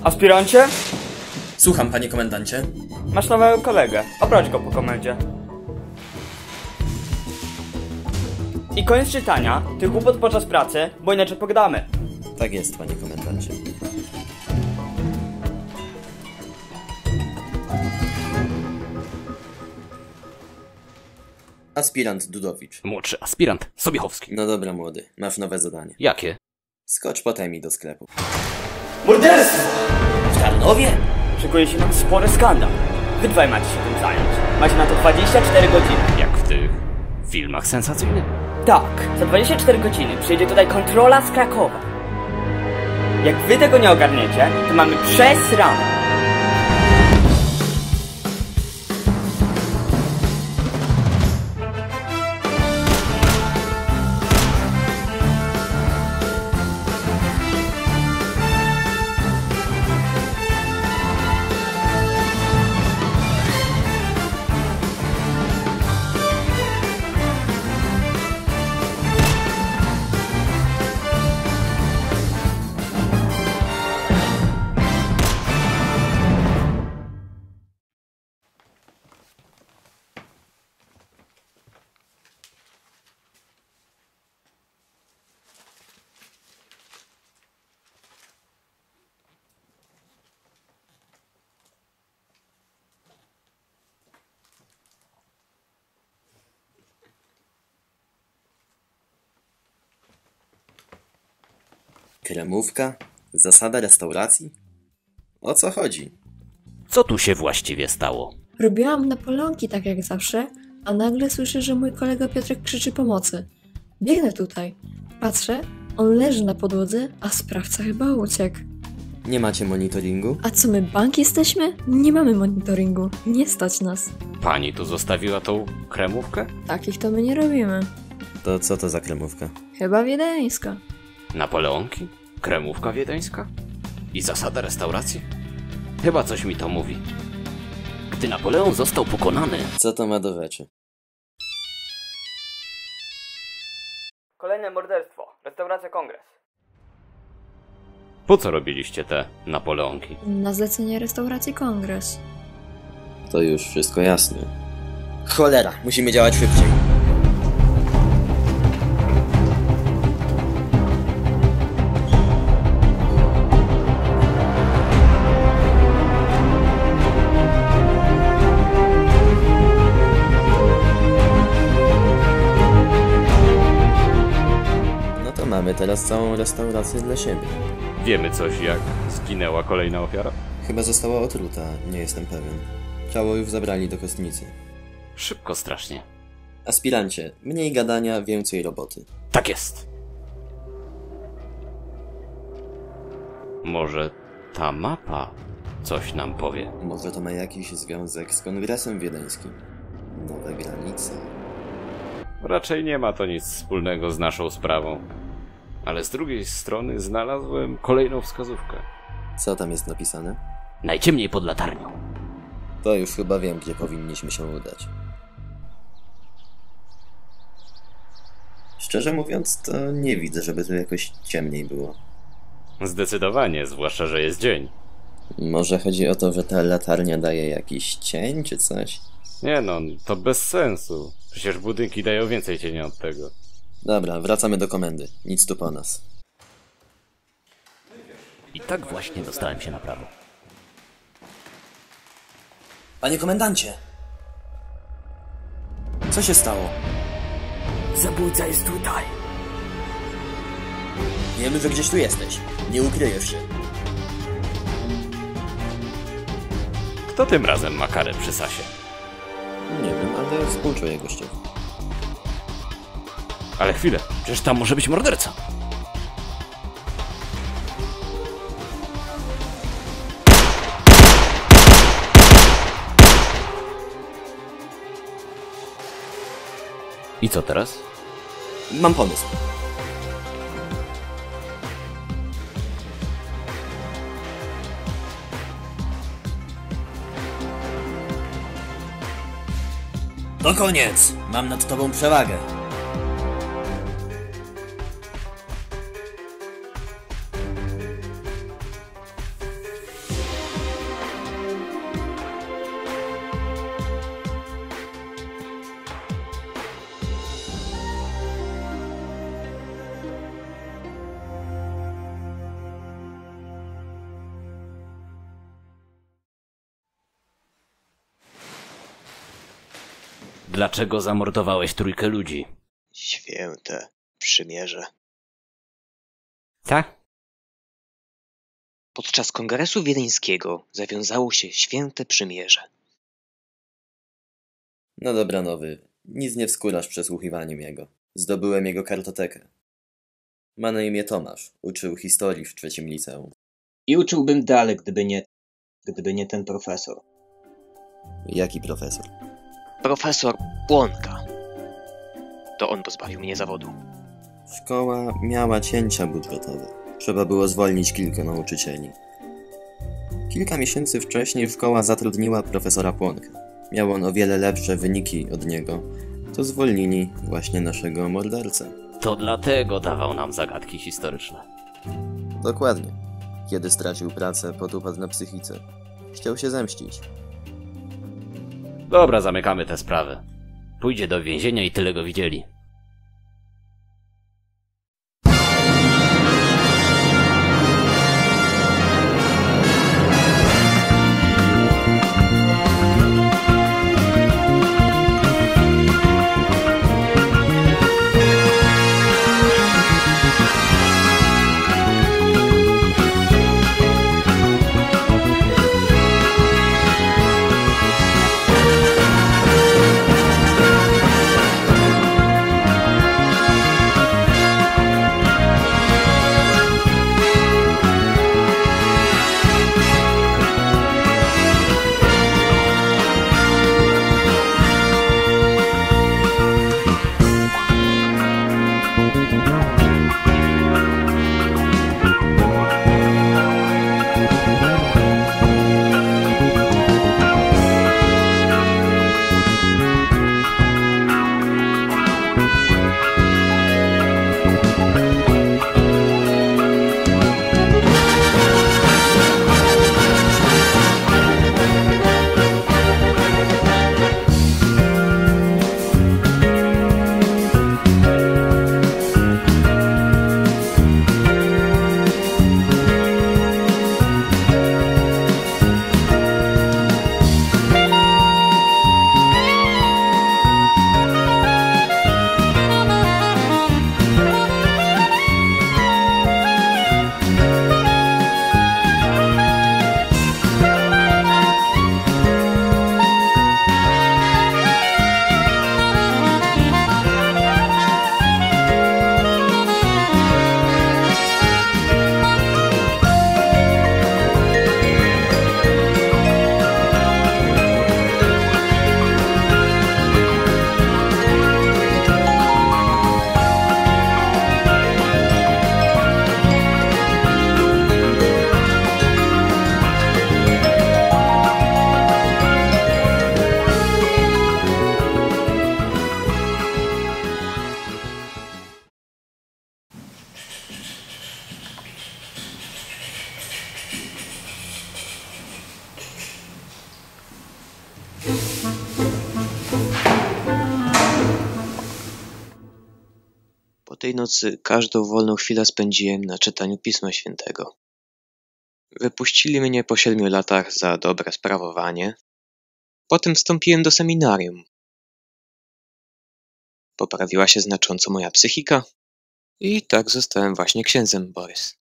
Aspirancie? Słucham, panie komendancie. Masz nowego kolegę. Oproś go po komendzie. I koniec czytania tych głupot podczas pracy, bo inaczej pogadamy. Tak jest, panie komendancie. Aspirant Dudowicz. Młodszy aspirant Sobiechowski. No dobra, młody, masz nowe zadanie. Jakie? Skocz po Temi do sklepu. Morderstwo! W Tarnowie? Szykuje się nam spory skandal. Wy dwaj macie się tym zająć. Macie na to 24 godziny. Jak w tych filmach sensacyjnych. Tak, za 24 godziny przyjedzie tutaj kontrola z Krakowa. Jak wy tego nie ogarniecie, to mamy przesrane. Kremówka? Zasada restauracji? O co chodzi? Co tu się właściwie stało? Robiłam napoleonki tak jak zawsze, a nagle słyszę, że mój kolega Piotrek krzyczy pomocy. Biegnę tutaj. Patrzę, on leży na podłodze, a sprawca chyba uciekł. Nie macie monitoringu? A co, my bank jesteśmy? Nie mamy monitoringu. Nie stać nas. Pani tu zostawiła tą kremówkę? Takich to my nie robimy. To co to za kremówka? Chyba wiedeńska. Napoleonki? Kremówka wiedeńska? I zasada restauracji? Chyba coś mi to mówi. Gdy Napoleon został pokonany... Co to ma do rzeczy? Kolejne morderstwo. Restauracja Kongres. Po co robiliście te Napoleonki? Na zlecenie restauracji Kongres. To już wszystko jasne. Cholera, musimy działać szybciej. No to mamy teraz całą restaurację dla siebie. Wiemy coś, jak zginęła kolejna ofiara? Chyba została otruta, nie jestem pewien. Ciało już zabrali do kostnicy. Szybko strasznie. Aspirancie, mniej gadania, więcej roboty. Tak jest. Może ta mapa coś nam powie? Może to ma jakiś związek z Kongresem Wiedeńskim? Nowe granice? Raczej nie ma to nic wspólnego z naszą sprawą. Ale z drugiej strony znalazłem kolejną wskazówkę. Co tam jest napisane? Najciemniej pod latarnią. To już chyba wiem, gdzie powinniśmy się udać. Szczerze mówiąc, to nie widzę, żeby tu jakoś ciemniej było. Zdecydowanie, zwłaszcza, że jest dzień. Może chodzi o to, że ta latarnia daje jakiś cień czy coś? Nie no, to bez sensu. Przecież budynki dają więcej cienia od tego. Dobra, wracamy do komendy. Nic tu po nas. I tak właśnie dostałem się na prawo. Panie komendancie! Co się stało? Zabójca jest tutaj. Wiemy, że gdzieś tu jesteś. Nie ukryjesz się. Kto tym razem ma karę przy sasie? Nie wiem, ale współczuję gościowi. Ale chwilę, przecież tam może być morderca. I co teraz? Mam pomysł. To koniec! Mam nad tobą przewagę. Dlaczego zamordowałeś trójkę ludzi? Święte przymierze. Tak? Podczas kongresu wiedeńskiego zawiązało się święte przymierze. No dobra, nowy. Nic nie wskórasz przesłuchiwaniem jego. Zdobyłem jego kartotekę. Ma na imię Tomasz. Uczył historii w 3. liceum. I uczyłbym dalej, gdyby nie ten profesor. Jaki profesor? Profesor Płonka. To on pozbawił mnie zawodu. Szkoła miała cięcia budżetowe. Trzeba było zwolnić kilku nauczycieli. Kilka miesięcy wcześniej szkoła zatrudniła profesora Płonka. Miał on o wiele lepsze wyniki od niego. To zwolnili właśnie naszego mordercę. To dlatego dawał nam zagadki historyczne. Dokładnie. Kiedy stracił pracę, podupadł na psychice. Chciał się zemścić. Dobra, zamykamy tę sprawę. Pójdzie do więzienia i tyle go widzieli. Po tej nocy każdą wolną chwilę spędziłem na czytaniu Pisma Świętego. Wypuścili mnie po 7 latach za dobre sprawowanie. Potem wstąpiłem do seminarium. Poprawiła się znacząco moja psychika i tak zostałem właśnie księdzem, Borys.